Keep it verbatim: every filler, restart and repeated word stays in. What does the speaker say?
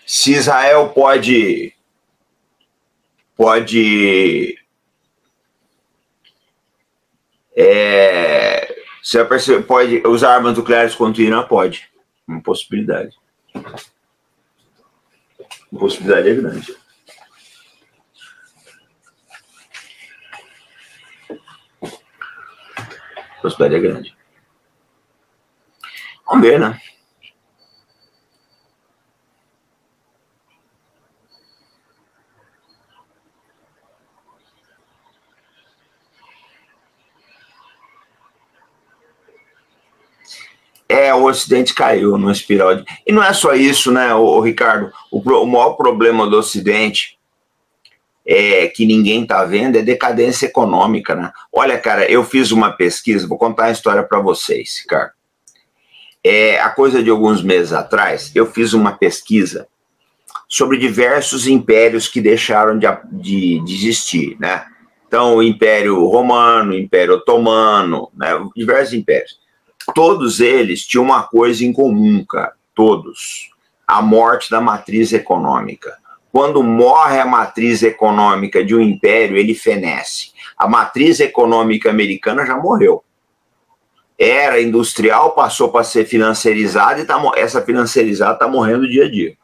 se Israel pode, pode é, se a pessoa pode usar armas nucleares contra o Irã, pode. Uma possibilidade. Uma possibilidade é grande. A possibilidade é grande. Vamos ver, né? É, o Ocidente caiu numa espiral de... E não é só isso, né, o, o Ricardo? O, o maior problema do Ocidente é que ninguém está vendo é decadência econômica, né? Olha, cara, eu fiz uma pesquisa, vou contar uma história para vocês, Ricardo. É, a coisa de alguns meses atrás, eu fiz uma pesquisa sobre diversos impérios que deixaram de, de, de existir, né? Então, o Império Romano, o Império Otomano, né? Diversos impérios. Todos eles tinham uma coisa em comum, cara, todos. A morte da matriz econômica. Quando morre a matriz econômica de um império, ele fenece. A matriz econômica americana já morreu. Era industrial, passou para ser financiarizada e tá, essa financiarizada está morrendo dia a dia.